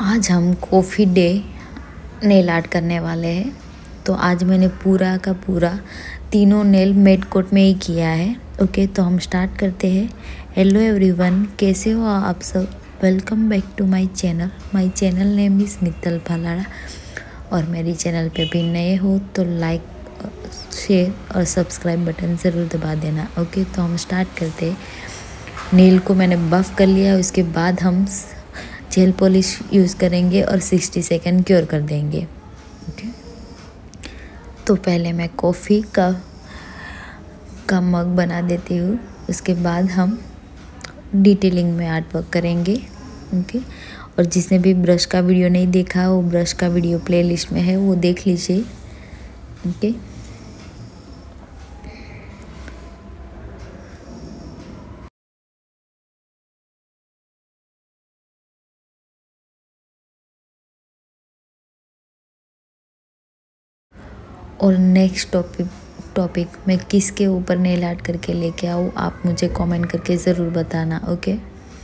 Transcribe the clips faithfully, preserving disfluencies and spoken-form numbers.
आज हम coffee day nail art करने वाले हैं। तो आज मैंने पूरा का पूरा तीनों नेल मेट कोट में ही किया है। ओके, तो हम स्टार्ट करते हैं। हेलो एवरीवन, कैसे हो आप सब? Welcome back to my channel. My channel name is Mittal Phalada. और मेरी चैनल पे भी नए हो तो लाइक, शेयर और सब्सक्राइब बटन ज़रूर दबा देना। ओके, तो हम स्टार्ट करते हैं। नेल को मैंने बफ़ कर लिया, उसके बाद हम जेल पॉलिश यूज़ करेंगे और साठ सेकंड क्योर कर देंगे। ओके, तो पहले मैं कॉफ़ी का का मग बना देती हूँ। उसके बाद हम डिटेलिंग में आर्ट वर्क करेंगे। ओके, और जिसने भी ब्रश का वीडियो नहीं देखा, वो ब्रश का वीडियो प्लेलिस्ट में है, वो देख लीजिए। ओके, और नेक्स्ट टॉपिक टॉपिक मैं किसके ऊपर नेल आर्ट करके लेके आऊँ, आप मुझे कमेंट करके ज़रूर बताना। ओके,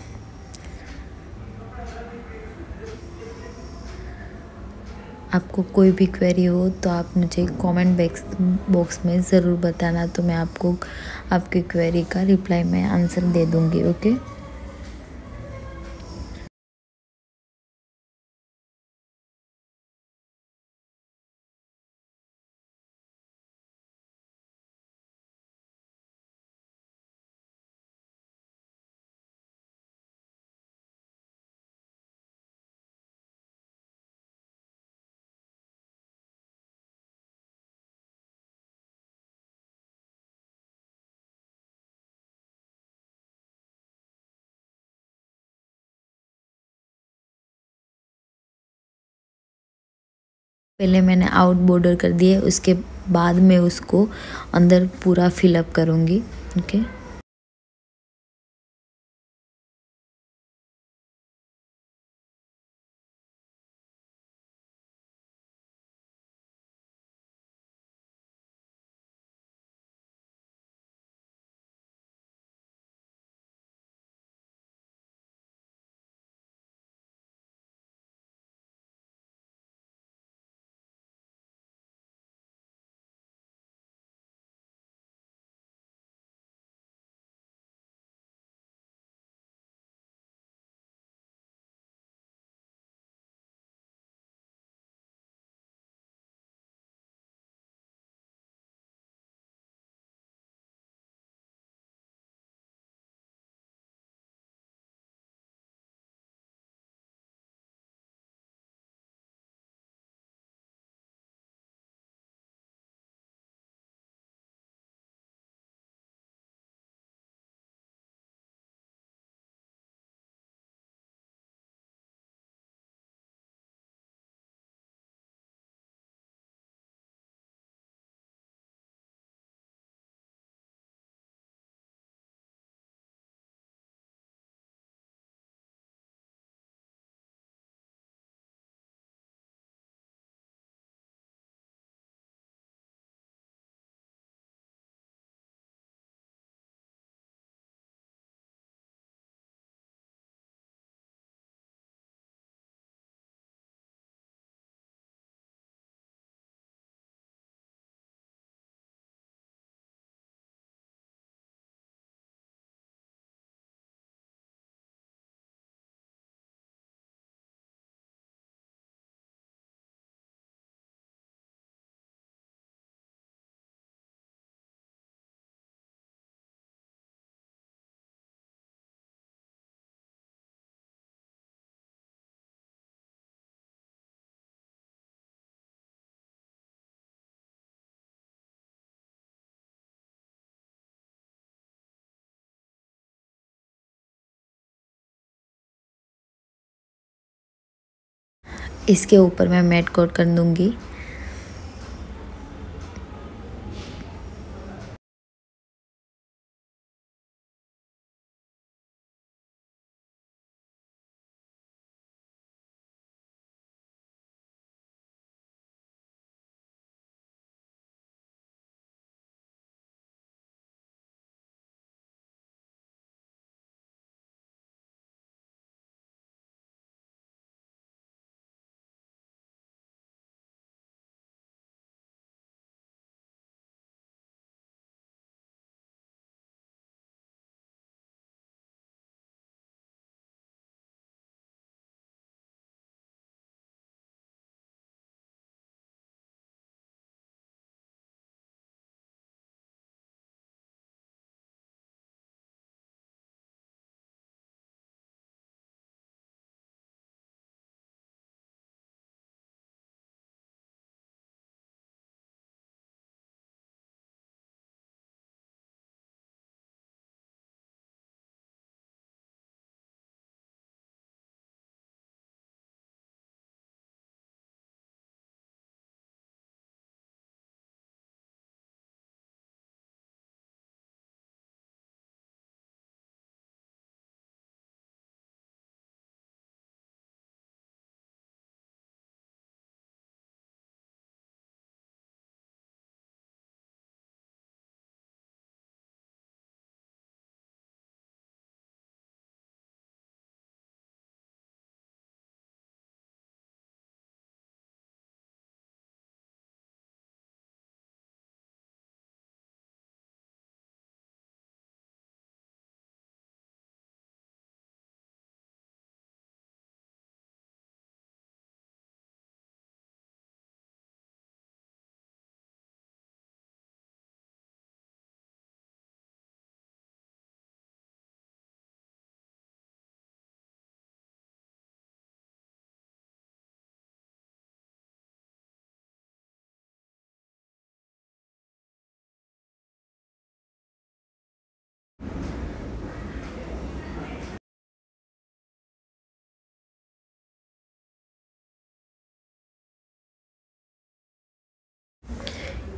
आपको कोई भी क्वेरी हो तो आप मुझे कमेंट बॉक्स में ज़रूर बताना, तो मैं आपको आपकी क्वेरी का रिप्लाई में आंसर दे दूँगी। ओके, पहले मैंने आउट बॉर्डर कर दिया, उसके बाद मैं उसको अंदर पूरा फिलअप करूँगी। ओके, इसके ऊपर मैं मैट कोट कर दूँगी।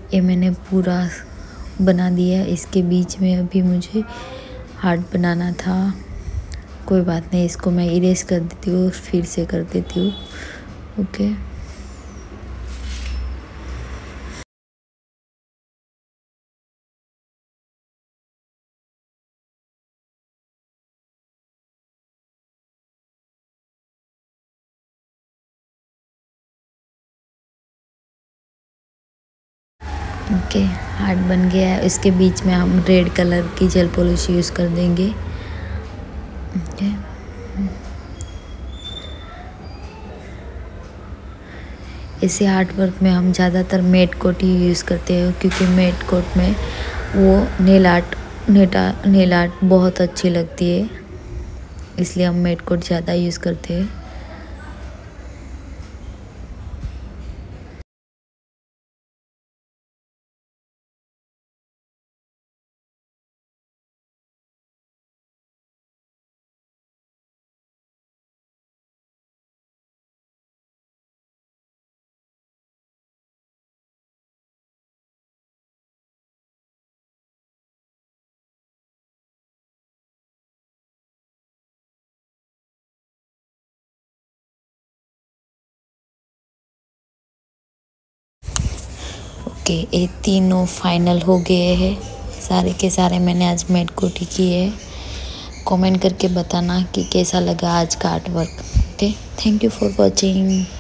ये मैंने पूरा बना दिया। इसके बीच में अभी मुझे हार्ट बनाना था। कोई बात नहीं, इसको मैं इरेज कर देती हूँ, फिर से कर देती हूँ। ओके, ओके हार्ट बन गया है। इसके बीच में हम रेड कलर की जेल पॉलिश यूज़ कर देंगे। ओके, इसी आर्ट वर्क में हम ज़्यादातर मेट कोट ही यूज़ करते हैं, क्योंकि मेट कोट में वो नेल आर्ट नेटा नेल आर्ट बहुत अच्छी लगती है, इसलिए हम मेट कोट ज़्यादा यूज़ करते हैं। ओके, ये तीनों फाइनल हो गए हैं। सारे के सारे मैंने आज मेट कोट ही किए हैं। कमेंट करके बताना कि कैसा लगा आज का art work. Okay, thank you for watching.